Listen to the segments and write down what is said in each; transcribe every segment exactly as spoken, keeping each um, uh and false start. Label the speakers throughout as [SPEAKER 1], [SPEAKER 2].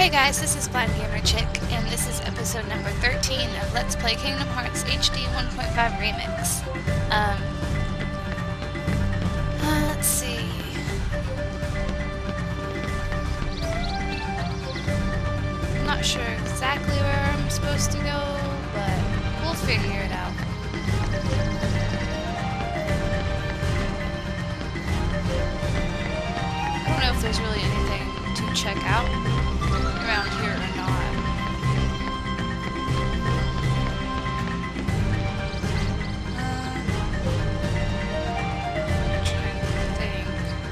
[SPEAKER 1] Hey guys, this is Blind Gamer Chick, and this is episode number thirteen of Let's Play Kingdom Hearts H D one point five Remix. Um, uh, let's see. I'm not sure exactly where I'm supposed to go, but we'll figure it out. I don't know if there's really anything to check out around here or not. Uh, trying to think.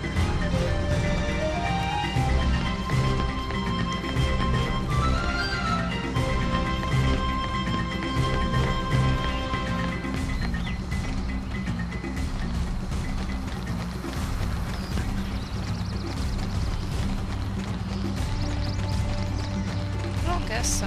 [SPEAKER 1] I don't guess so.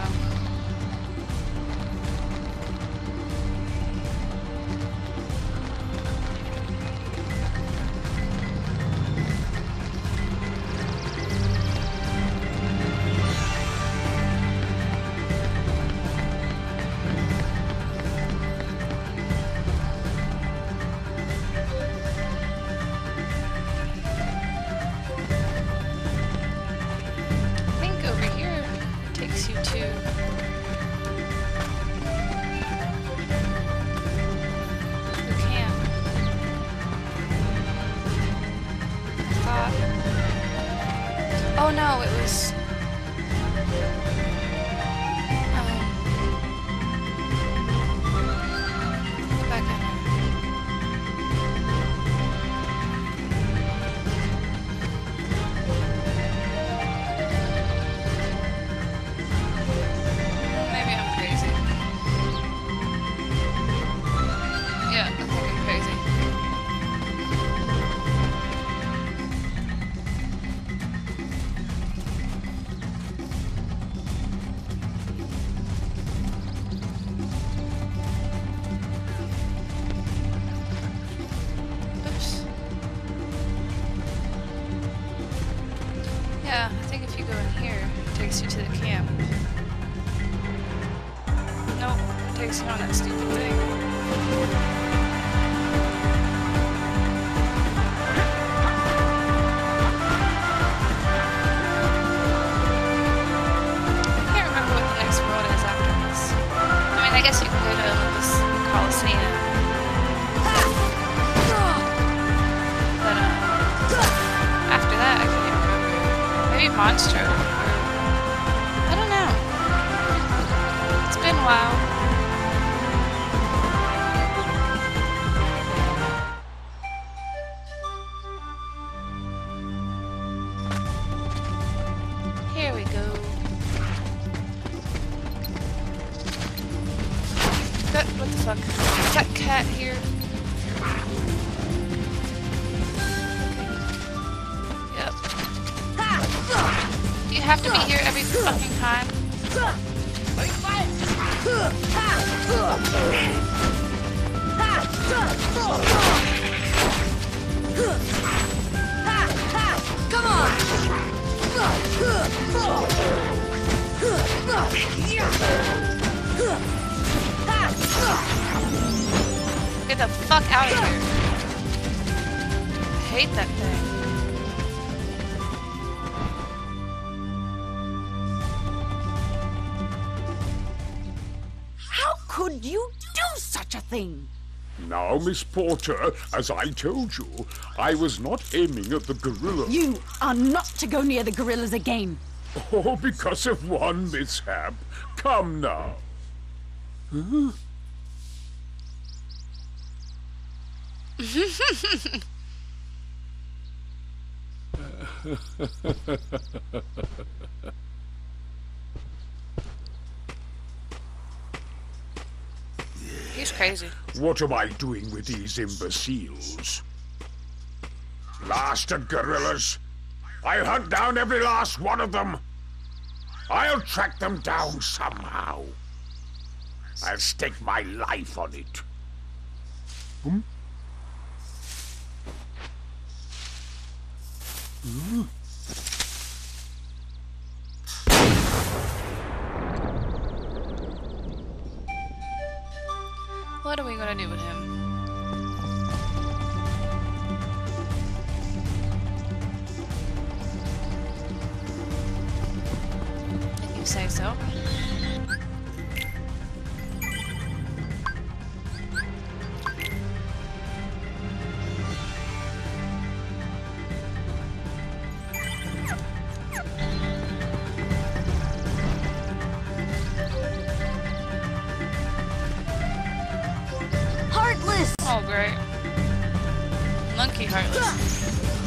[SPEAKER 1] I think over here takes you to the camp. I thought. Oh no, it was. Um, go back in there. Maybe I'm crazy. Yeah, I think I'm crazy. Oops. Yeah, I think if you go in here, it takes you to the camp. Nope, it takes you on that stupid thing. I can't remember what the next world is after this. I mean, I guess you can go to Olympus Coliseum. But, um, after that, I can't remember. Maybe Monstro. I don't know. It's been a while. Here we go. Got, what the fuck? Got cat here. Yep. Do you have to be here every fucking time?
[SPEAKER 2] Come on!
[SPEAKER 1] Get the fuck out of here. I hate that thing.
[SPEAKER 2] How could you do such a thing?
[SPEAKER 3] Now, Miss Porter, as I told you, I was not aiming at the gorilla.
[SPEAKER 2] You are not to go near the gorillas again.
[SPEAKER 3] Oh, because of one mishap. Come now. Huh?
[SPEAKER 1] He's crazy.
[SPEAKER 3] What am I doing with these imbeciles? Blasted gorillas! I'll hunt down every last one of them! I'll track them down somehow. I'll stake my life on it. Hmm? Hmm?
[SPEAKER 1] what I do with him. If you say so.
[SPEAKER 2] Heartless!
[SPEAKER 1] Oh, great. Monkey Heartless.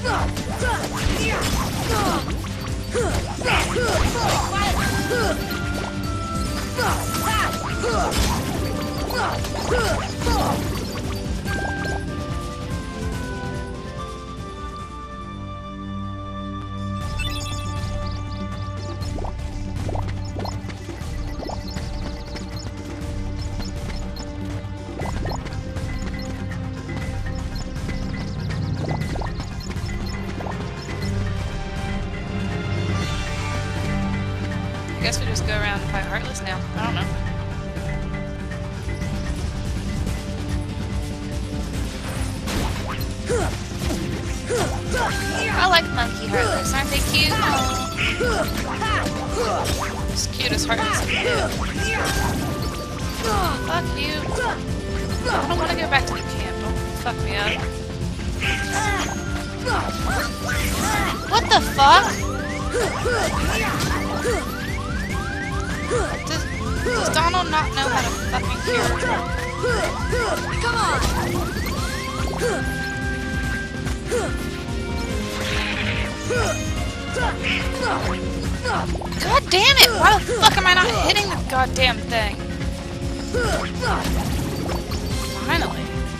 [SPEAKER 1] I guess we just go around and fight Heartless now. I don't know. I like Monkey Heartless. Aren't they cute? Aww. As cute as Heartless. Fuck you. I don't want to go back to the camp. Don't fuck me up. What the fuck? Does, does Donald not know how to fucking cure?
[SPEAKER 2] Come on!
[SPEAKER 1] God damn it! Why the fuck am I not hitting the goddamn thing? Finally.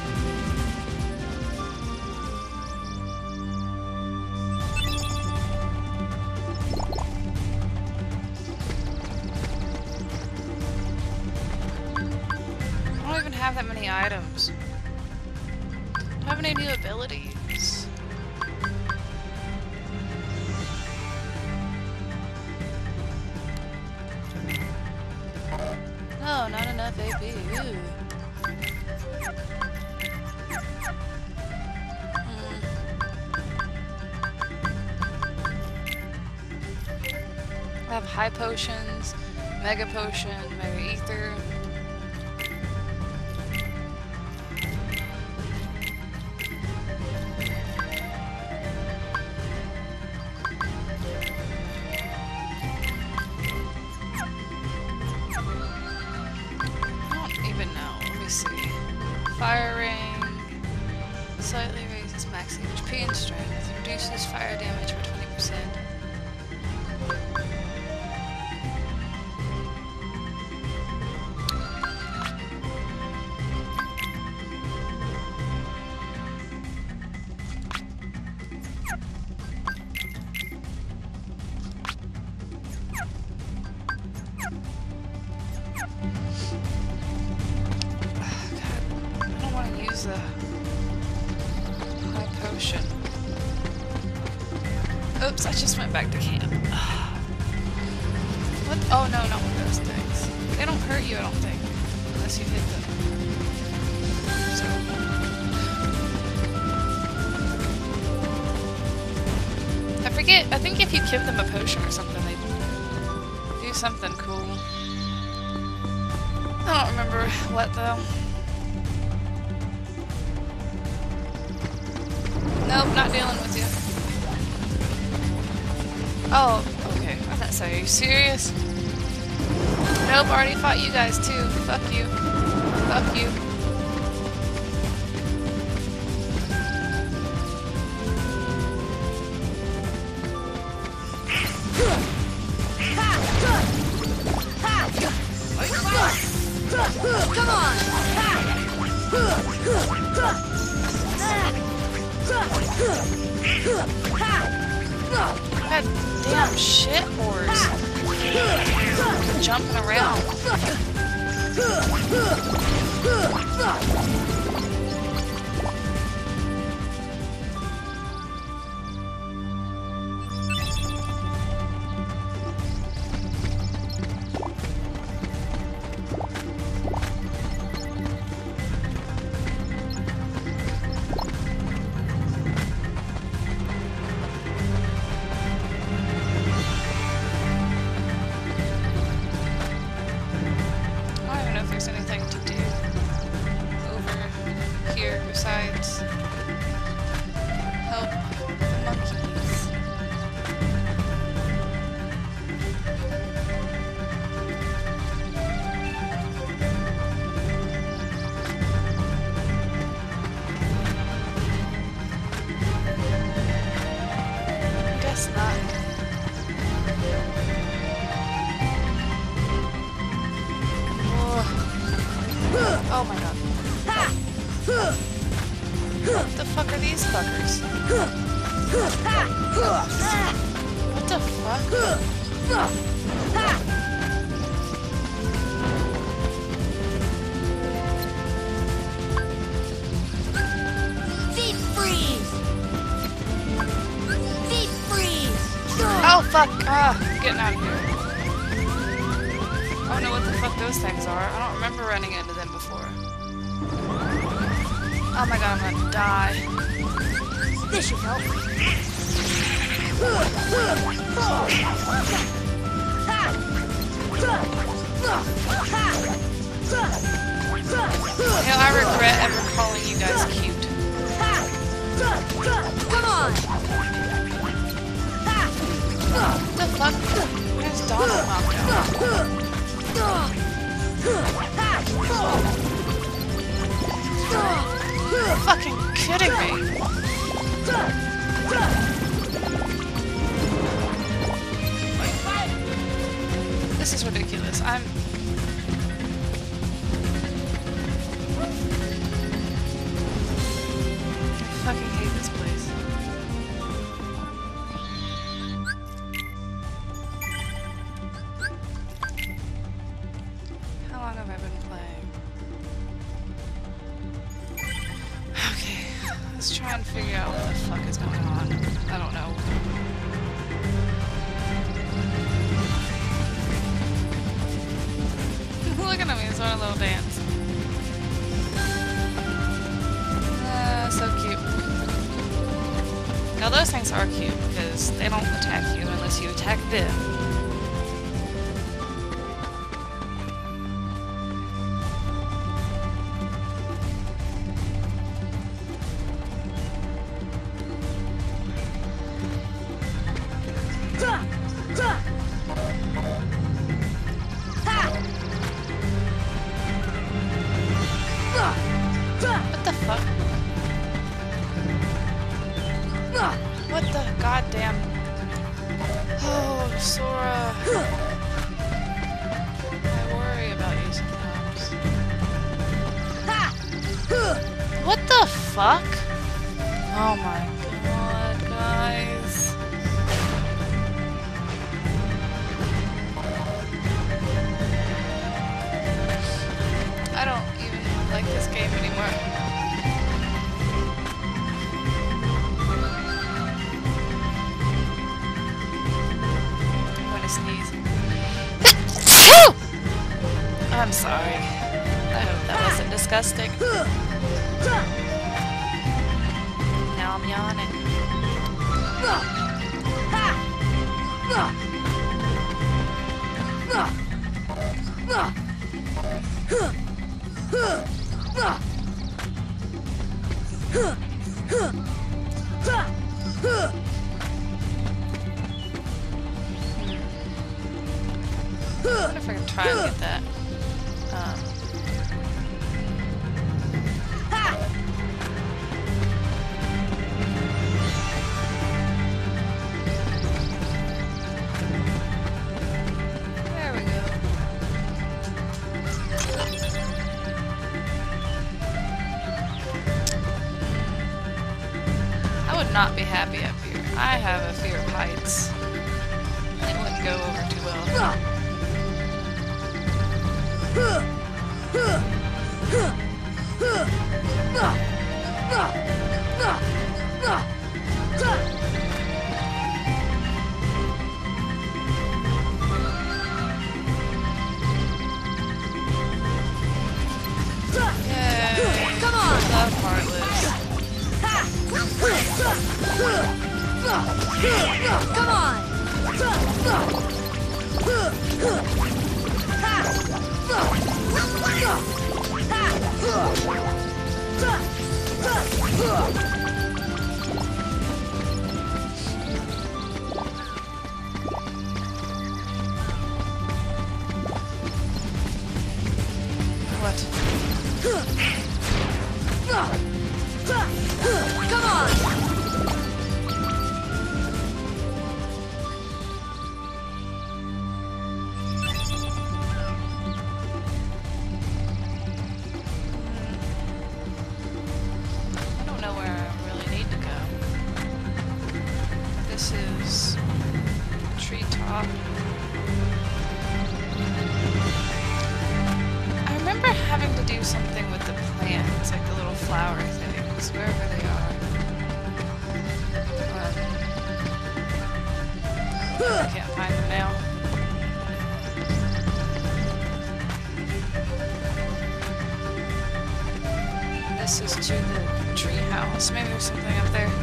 [SPEAKER 1] I don't even have that many items. I don't have any new abilities. No, not enough A P. Ooh. Hmm. I have high potions, mega potion, mega ether. Fire ring slightly raises max H P and strength, reduces fire damage by twenty percent. The high potion. Oops, I just went back to camp. What? Oh no, not one of those things. They don't hurt you, I don't think, unless you hit them. So. I forget. I think if you give them a potion or something, they do something cool. I don't remember what though. Nope, not dealing with you. Oh, okay. I thought so. Are you serious? Nope, already fought you guys too. Fuck you. Fuck you.
[SPEAKER 2] Come on!
[SPEAKER 1] God damn shit horse. Jumping around.
[SPEAKER 2] Deep freeze! Deep freeze!
[SPEAKER 1] Oh fuck! Ah, I'm getting out of here. I don't know what the fuck those things are. I don't remember running into them before. Oh my god, I'm gonna die.
[SPEAKER 2] This should help.
[SPEAKER 1] You know, I regret ever calling you guys cute.
[SPEAKER 2] Come on!
[SPEAKER 1] What the fuck? Where's Donald knocked out? Fucking kidding me. This is ridiculous. I'm... I fucking hate this place. How long have I been playing? Okay, let's try and figure out what the fuck is going on. I don't know. Look at him, he's on a little dance. Uh, so cute. Now those things are cute because they don't attack you unless you attack them. What the fuck? What the goddamn... Oh, Sora. I worry about you sometimes. What the fuck? Oh my god, guys. I don't even like this game anymore. I'm gonna sneeze. I'm sorry. I hope that wasn't disgusting. Now I'm yawning. I wonder if I can try and get that. Um, there we go. I would not be happy up here. I have a fear of heights. It wouldn't go over too well. Yay.
[SPEAKER 2] Come on!
[SPEAKER 1] Love Heartless.
[SPEAKER 2] Come on!
[SPEAKER 1] off. I remember having to do something with the plants, like the little flower things, wherever they are. Um, I can't find them now. This is to the tree house. Maybe there's something up there.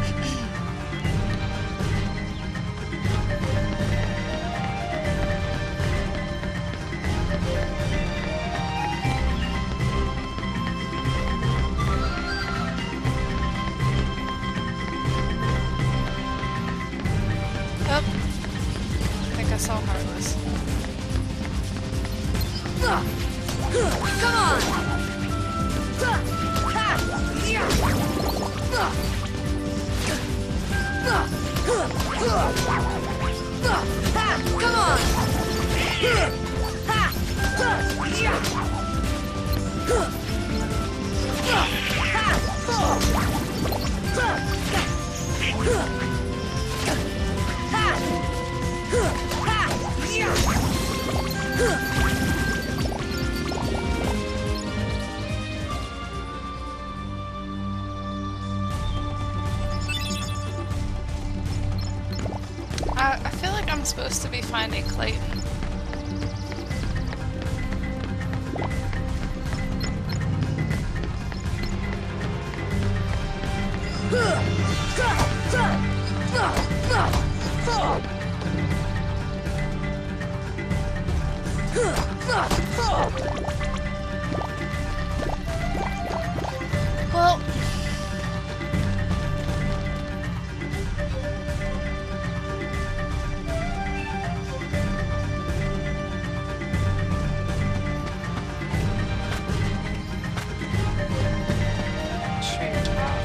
[SPEAKER 1] Oh, I think I saw Heartless.
[SPEAKER 2] Come on! Come
[SPEAKER 1] I, I feel like I'm supposed to be finding Clayton. Well, tree top.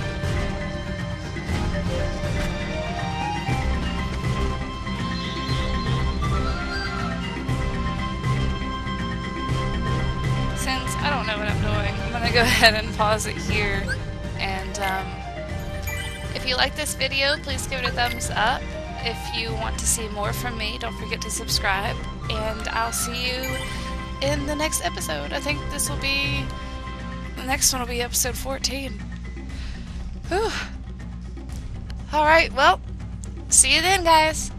[SPEAKER 1] Since I don't know what I'm doing, I'm gonna go ahead and pause it here. And um, if you like this video, please give it a thumbs up. If you want to see more from me, don't forget to subscribe. And I'll see you in the next episode. I think this will be... the next one will be episode fourteen. Whew. Alright, well, see you then, guys.